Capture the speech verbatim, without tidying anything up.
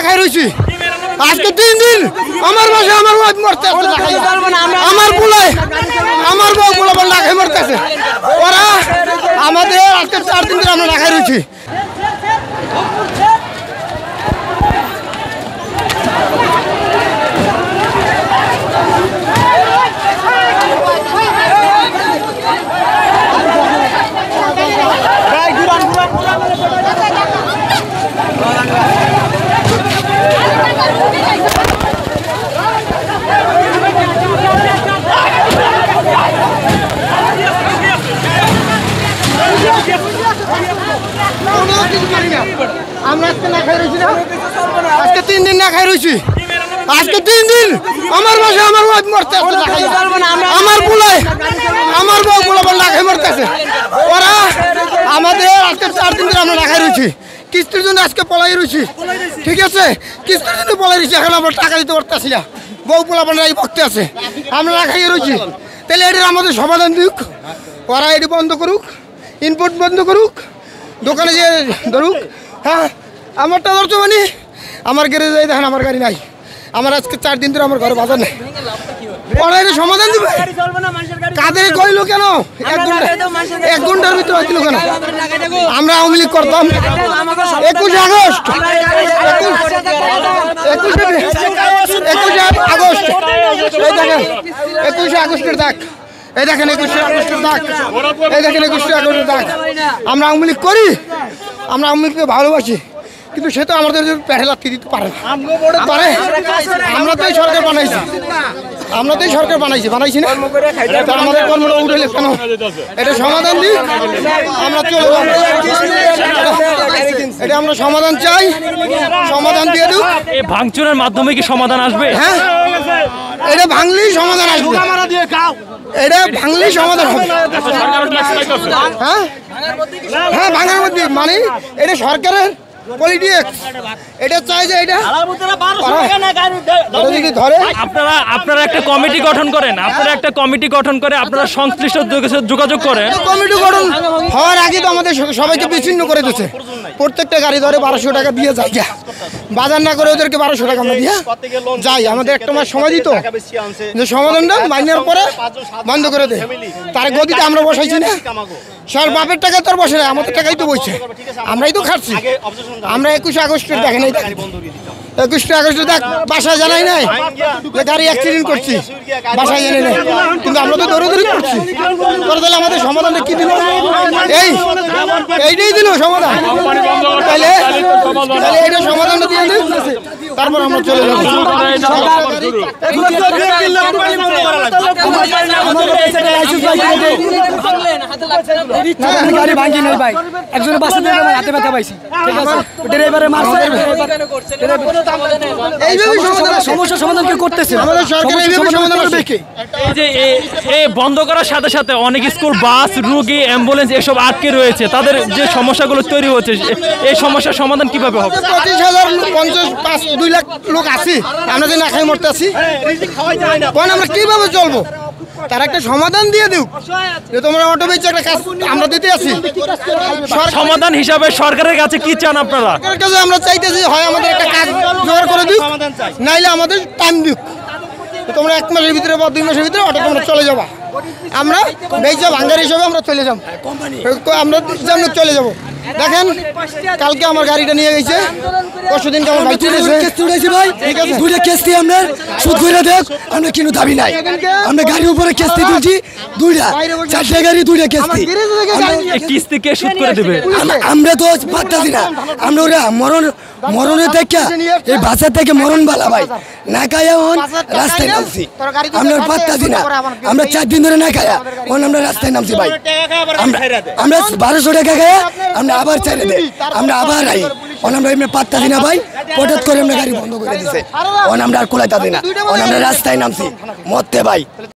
খাই রইছি আজকে তিন দিন আমার বাসা আমার ওয়াইফ মরতেছে আমার বুলাই আমার বউ বুলা বল না খাই মরতেছে ওরা আমাদের আজকে চার দিন ধরে আমরা না খাই রইছি আমরা আজকে না খাই রইছি না আজকে তিন দিন না খাই রইছি আজকে তিন দিন আমার বাসা আমার ওয়াইফ মরতেছে আমার বুলাই আমার বউ বুলা বল না খাই মরতেছে ওরা আমাদের আজকে চার দিন ধরে আমরা না খাই রইছি কিস্তির জন্য আজকে পলাই রইছি ঠিক আছে কিস্তির জন্য পলাই রইছি এখন আমরা টাকা দিতে পারতেছি না বউ পোলা বানাই ভক্তি আছে আমরা না খাই রইছি তাহলে এটার আমাদের সমাধান দিক ওরা এটি বন্ধ করুক ইনপুট বন্ধ করুক দোকানে যে ধরুক হ্যাঁ আমারটা ধরছো মানে আমার গ্যারেজ যাই দেখেন আমার গাড়ি নাই আমার আজকে চার দিন ধরে আমার ঘরে বাজার নেই ওরা এটা সমাধান দিবে কাদের কইলো কেন এক ঘন্টা এক ঘন্টার ভিতরে হয়েছিল কেন আমরা আওয়ামী লীগ করতাম একুশে আগস্ট একুশে একুশে আগস্ট এই দেখেন একুশে আগস্টের দাগ এই দেখেন একুশে আগস্টের দাগ এই দেখেন একুশে আগস্টের দাগ আমরা আওয়ামী লীগ করি আমরা আওয়ামী লীগকে ভালোবাসি কিন্তু সে তো আমাদের পেটে লাথি দিতে পারে না পারে আমরা তো এই সরকার বানাইছি আমরা তো এই সরকার বানাইছি বানাইছি না আমাদের কর্মটা উঠে কেন এটা সমাধান দিই আমরা চলে যাবো এটা আমরা সমাধান চাই সমাধান দিয়ে দিই এই ভাঙচুরের মাধ্যমে কি সমাধান আসবে হ্যাঁ এটা ভাঙলেই সমাধান আসবে এটা ভাঙলেই সমাধান হবে হ্যাঁ হ্যাঁ ভাঙার মধ্যে মানে এটা সরকারের পলিটিক্স এটা চাই যে এটা ধরে আপনারা আপনারা একটা কমিটি গঠন করেন আপনারা একটা কমিটি গঠন করে আপনারা সংশ্লিষ্ট যোগাযোগ করেন কমিটি গঠন হওয়ার আগে তো আমাদের সবাইকে বিচ্ছিন্ন করে দিচ্ছে প্রত্যেকটা গাড়ি ধরে বারোশো টাকা দিয়ে যাই যা বাজার না করে ওদেরকে বারোশো টাকা আমরা দিয়ে যাই আমাদের একটা মাস সময় দিত যে সমাধানটা মাইনের পরে বন্ধ করে দেয় তার গদিতে আমরা বসাইছি না সর বাপের টাকা তোর বসে না আমাদের টাকাই তো বইছে আমরাই তো খাচ্ছি আমরা একুশে আগস্টের দেখেন এই একুশে আগস্টে দেখ বাসায় জানাই নাই যে গাড়ি অ্যাক্সিডেন্ট করছি বাসায় জানাই নাই কিন্তু আমরা তো দৌড়াদৌড়ি করছি করে তাহলে আমাদের সমাধানটা কি দিল এই এইটাই দিল সমাধান তাহলে তাহলে এইটা সমাধানটা দিয়ে দিই তারপর আমরা চলে যাবো গাড়ি ভাঙি নাই ভাই একজনের বাসা থেকে আমার হাতে ব্যথা পাইছি ঠিক আছে ড্রাইভারে মারছে এইভাবে সমস্যার সমাধান কি করতেছে আমাদের সরকার এইভাবে সমাধান করবে কি এই যে এই বন্ধ করার সাথে সাথে অনেক স্কুল বাস রোগী অ্যাম্বুলেন্স এসব আটকে রয়েছে তাদের যে সমস্যাগুলো তৈরি হচ্ছে এই সমস্যার সমাধান কিভাবে হবে পঁচিশ হাজার পঞ্চাশ পাঁচ দুই লাখ লোক আছি আমরা যে না খাই মরতে আছি কোন আমরা কিভাবে চলবো তার একটা সমাধান দিয়ে দিও যে তোমরা অটো বেচে একটা কাজ আমরা দিতে আছি সমাধান হিসাবে সরকারের কাছে কি চান আপনারা সরকারের কাছে আমরা চাইতেছি হয় আমাদের একটা কাজ জোগাড় করে দিও নাইলে আমাদের টাইম দিও তোমরা এক মাসের ভিতরে বা দুই মাসের ভিতরে অটো তোমরা চলে যাবা আমরা বেচা ভাঙ্গার হিসাবে আমরা চলে যাব আমরা চলে যাব দেখেন কালকে আমার গাড়িটা নিয়ে গেছে পরশু দিনকে আমার বাইক উঠেছে কেস উঠেছি ভাই ঠিক আছে দুইটা কেস দিয়ে আমরা সুদ করে দেখ আমরা কোনো দাবি নাই আমরা গাড়ির উপরে কেস দিয়ে তুলছি দুইটা চারটা গাড়ি দুইটা কেস এই কিস্তি কে সুদ করে দেবে আমরা তো পারতাছি না আমরা ওরা মরণ মরণের থেকে এই বাসা থেকে মরণ বালা ভাই না খায়া হন রাস্তায় নামছি আমরা পারতাছি না আমরা চার দিন ধরে না খায়া হন আমরা রাস্তায় নামছি ভাই আমরা বারোশো টাকা খায়া আমরা আবার ছেড়ে দেয় আমরা আবার আই অন আমরা এমনি পারতাছি না ভাই হঠাৎ করে আমরা গাড়ি বন্ধ করে দিছে অন আমরা আর কোলাইতাছি না অন আমরা রাস্তায় নামছি মরতে ভাই।